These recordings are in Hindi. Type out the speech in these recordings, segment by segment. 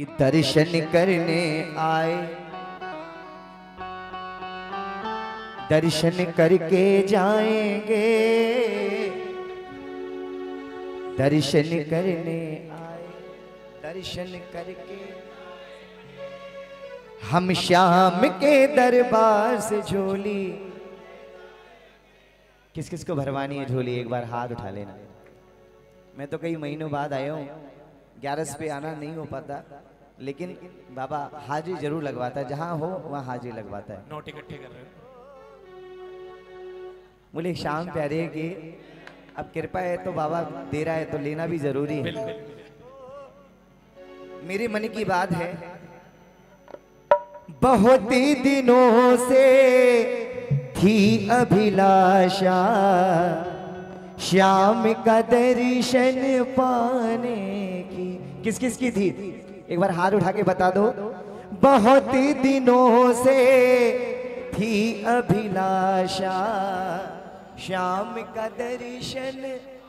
कि दर्शन करने आए, दर्शन करके जाएंगे, दर्शन करने आए, दर्शन करके हम श्याम के दरबार से झोली। किस किस को भरवानी है झोली, एक बार हाथ उठा लेना। मैं तो कई महीनों बाद आया हूँ, 11 पे आना नहीं हो पाता, लेकिन बाबा हाजिरी जरूर लगवाता है, जहां हो वहां हाजिरी लगवाता है। नोट इकट्ठे कर रहे हो। बोले शाम प्यारे की अब कृपा है तो बाबा दे रहा है तो लेना भी जरूरी है। मेरे मन की बात है, बहुत ही दिनों से थी अभिलाषा श्याम का दर्शन पाने की। किस किस की थी, एक बार हाथ उठा के बता दो। बहुत ही दिनों से थी अभिलाषा श्याम का दर्शन,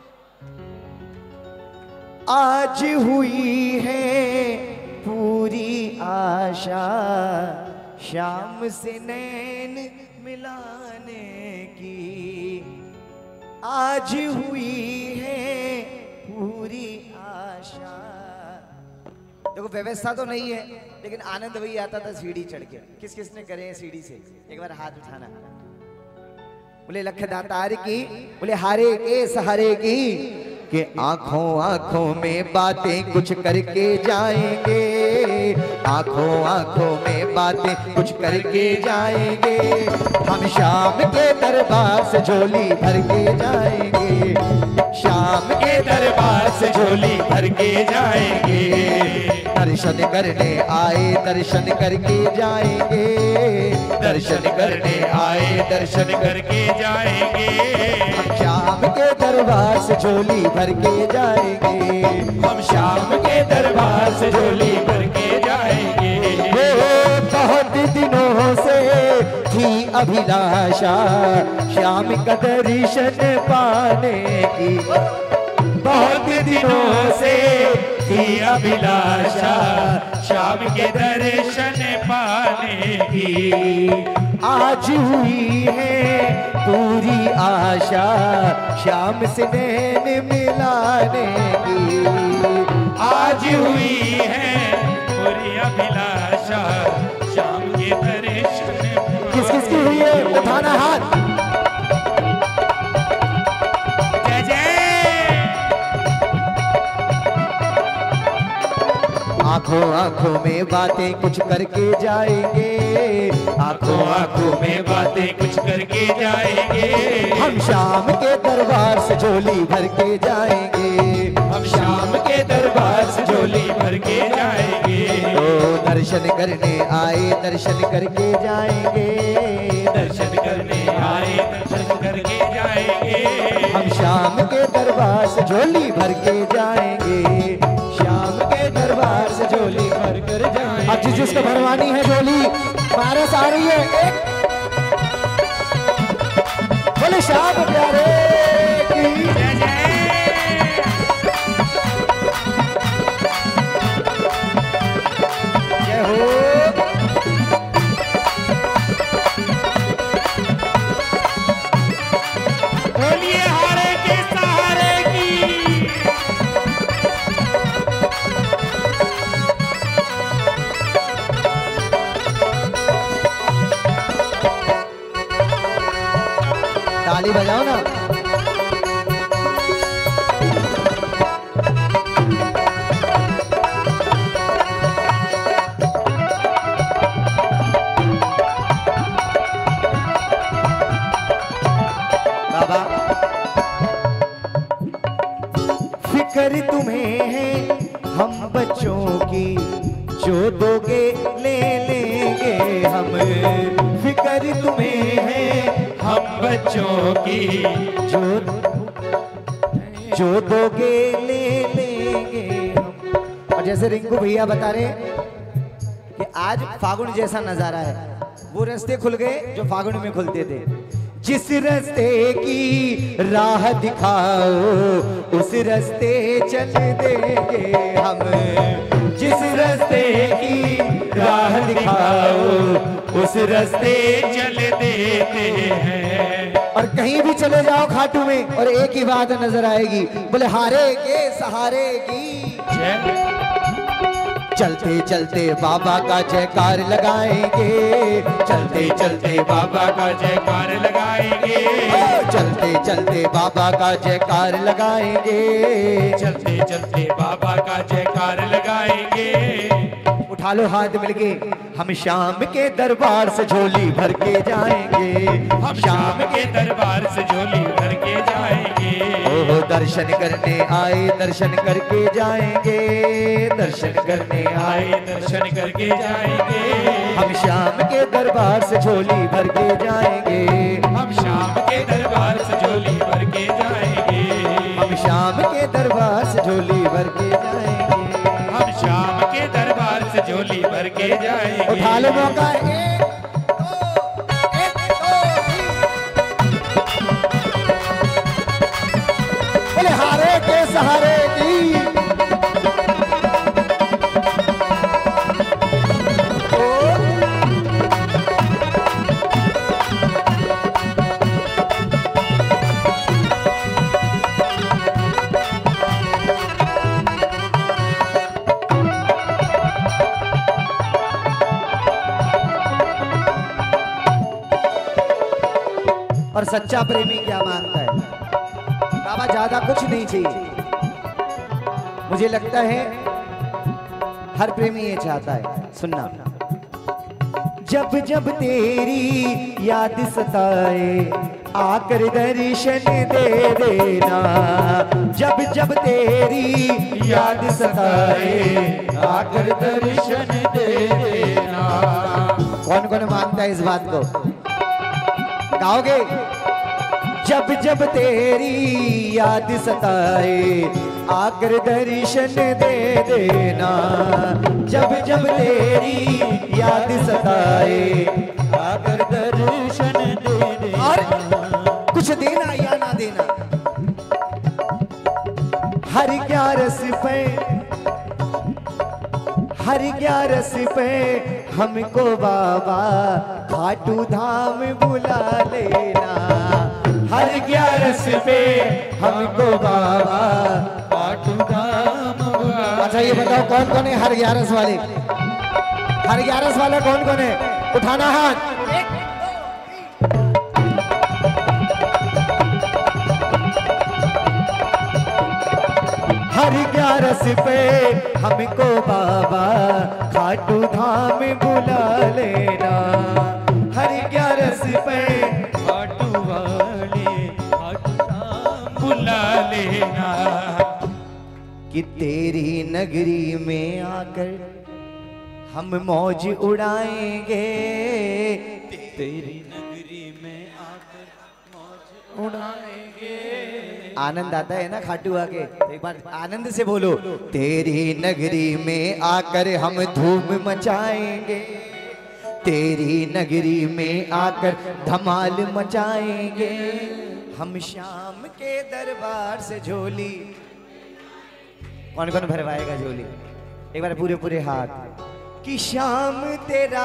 आज हुई है पूरी आशा श्याम से नैन मिलाने की। आज हुई है पूरी आशा। देखो व्यवस्था तो नहीं है, लेकिन आनंद वही आता था सीढ़ी चढ़ के। किस किस ने करे हैं सीढ़ी से, एक बार हाथ उठाना। बोले लख दातार की, बोले हारे के सहारे की, कि आंखों आंखों में बातें कुछ करके जाएंगे, आंखों आंखों में बातें कुछ करके जाएंगे। हम शाम के दरबार से झोली भर के जाएंगे, शाम के दरबार से झोली भर के जाएंगे। दर्शन करने आए दर्शन करके जाएंगे, दर्शन करने आए दर्शन करके जाएंगे। हम शाम के दरबार से झोली भर के जाएंगे, हम शाम के दरबार से झोली भर के जाएंगे। बहुत दिनों से थी अभिलाषा श्याम का दर्शन पाने की। बहुत दिनों से थी अभिलाषा श्याम के दर्शन पाने की। आज हुई है पूरी आशा श्याम से नैन मिलाने की। आज हुई है पूरी अभिलाषा श्याम के दर्शन। किस किस की हुई है, उठाना हाथ। जय जय। आंखों आंखों में बातें कुछ करके जाएंगे, आंखों आंखों में बातें कुछ करके जाएंगे। हम शाम के दरबार से झोली भर के जाएंगे, हम शाम के दरबार से झोली भर के जाएंगे। ओ दर्शन करने आए दर्शन करके जाएंगे, दर्शन करने आए दर्शन करके जाएंगे। हम शाम के दरबार से झोली भर के जाएंगे, शाम के दरबार से झोली भर कर जाएंगे। अब जिसको भरवानी है झोली, बारिश आ रही है, एक बोले श्याम प्यारे की जय जय। जय हो। बोलिए हारे के सहारे की। ताली बजाओ ना। बाबा फिक्र तुम्हें है हम बच्चों की, जो दोगे ले लेंगे हम। फिक्र तुम्हें है हम बच्चों की, जो दोगे ले लेंगे हम। और जैसे रिंकू भैया बता रहे कि आज फागुन जैसा नजारा है, वो रास्ते खुल गए जो फागुन में खुलते थे। जिस रास्ते की राह दिखाओ उस रास्ते चल देंगे हम। जिस रास्ते की राह दिखाओ उस रास्ते चल देते हैं। और कहीं भी चले जाओ खाटू में और एक ही बात नजर आएगी, बोले हारे के सहारे की जय। चलते चलते बाबा का जयकार लगाएंगे, चलते चलते बाबा का जयकार लगाएंगे, चलते चलते बाबा का जयकार लगाएंगे, चलते चलते बाबा का जयकार लगाएंगे। उठा लो हाथ मिलके, हम शाम के दरबार से झोली भर के जाएंगे, हम शाम के दरबार से झोली भर के जाएंगे। ओह दर्शन करने आए दर्शन करके जाएंगे, दर्शन करने आए दर्शन करके जाएंगे। हम शाम के दरबार से झोली भर के जाएंगे, हम शाम के दरबार से झोली भर के जाएंगे, हम शाम के दरबार से झोली भर के जाएंगे, हम शाम के दरबार से झोली भर के जाएंगे। उठा लो मौका, बोले हारे के सहारे की और सच्चा प्रेमी क्या मानता है? बाबा ज्यादा कुछ नहीं चाहिए। मुझे लगता है हर प्रेमी ये चाहता है। सुनना, जब जब तेरी याद सताए आकर दर्शन दे देना, जब जब तेरी याद सताए आकर दर्शन दे देना। कौन कौन मानता है इस बात को? गाओगे? जब जब तेरी याद सताए आकर दर्शन दे देना, जब जब तेरी याद सताए आकर दर्शन दे देना। और कुछ देना या ना देना, हर 11 पे, हर 11 पे हमको बाबा खाटू धाम बुला लेना, हर 11 पे हमको बाबा खाटू धाम बुला। अच्छा ये बताओ कौन कौन है हर 11 वाले? हर 11 वाला कौन कौन है? उठाना हाथ। हर 11 पे हमको बाबा खाटू धाम बुला लेना, हर 11 पे खाटू वाले खाटू धाम बुला लेना। कि तेरी नगरी में आकर हम मौज उड़ाएंगे, तेरी नगरी में आकर मौज उड़ाएंगे। आनंद आता है ना खाटू आके? एक बार आनंद से बोलो, तेरी नगरी में आकर हम धूम मचाएंगे, तेरी नगरी में आकर धमाल मचाएंगे। हम शाम के दरबार से झोली, कौन कौन भरवाएगा झोली? एक बार पूरे पूरे हाथ। कि शाम तेरा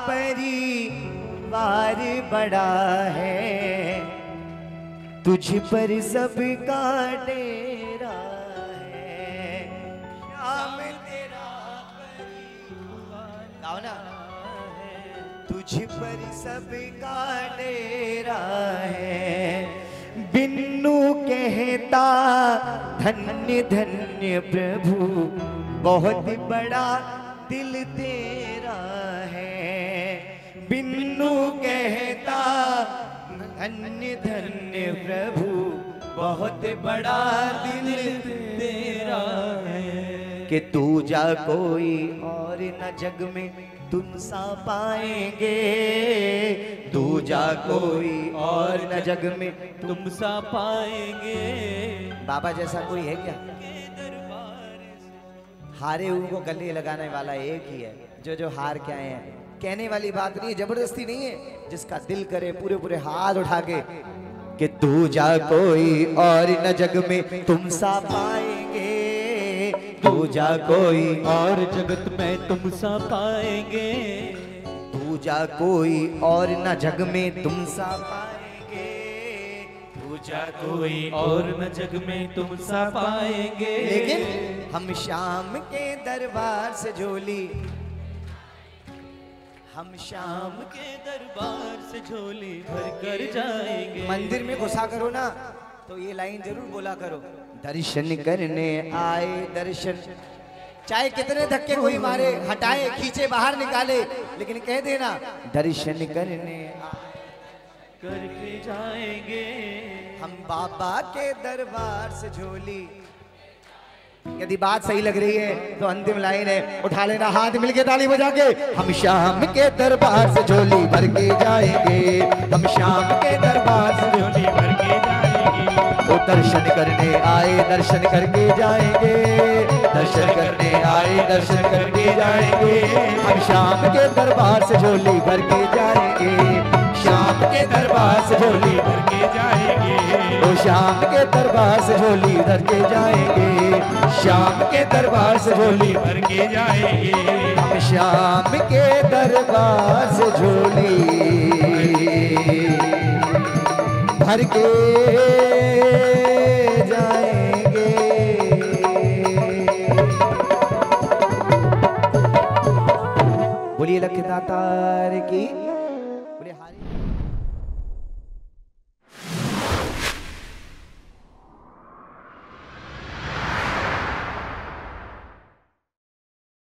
परिवार बड़ा है, तुझ पर सबका डेरा है। शाम तेरा परिवार, गाओ ना, तुझ पर सबका डेरा है। बिन्नू कहता धन्य धन्य प्रभु, बहुत बड़ा दिल तेरा है। बिन्नू कहता धन्य धन्य प्रभु, बहुत बड़ा दिल तेरा है। कि तू जा कोई और न जग में तुम सा पाएंगे, तू जा कोई और न जग में तुम सा पाएंगे। बाबा जैसा कोई है क्या? हारे हुए को गले लगाने वाला एक ही है, जो जो हार के आए हैं कहने वाली बात नहीं है, जबरदस्ती नहीं है, जिसका दिल करे पूरे पूरे हाथ उठा के कि दूजा कोई और न जग में तुम सा पाएंगे, दूजा कोई और जगत में तुम सा पाएंगे, दूजा कोई और न जग में तुम सा पाएंगे, दूजा कोई और न जग में तुम सा पाएंगे। लेकिन हम शाम के दरबार से झोली, हम शाम के दरबार से झोली भर कर जाएंगे। मंदिर में घुसा करो ना तो ये लाइन जरूर बोला करो, दर्शन करने आए दर्शन, चाहे कितने धक्के कोई मारे, हटाए, खींचे, बाहर निकाले, लेकिन कह देना दर्शन करने करके जाएंगे। हम बाबा के दरबार से झोली। यदि बात सही लग रही है तो अंतिम लाइन है, उठा लेना हाथ मिलके ताली बजा के, हम शाम के दरबार से झोली भर के जाएंगे, हम शाम के दरबार से झोली भर के जाएंगे। वो दर्शन करने आए दर्शन करके जाएंगे, दर्शन करने आए दर्शन करके जाएंगे, हम शाम के दरबार से झोली भर के जाएंगे, शाम के दरबार से झोली भर के जाएंगे, वो शाम के दरबार से झोली भर के जाएंगे, शाम के दरबार से झोली भर के जाएंगे। हम शाम के दरबार से झोली भर के जाएंगे। बोलिए लखदातार की।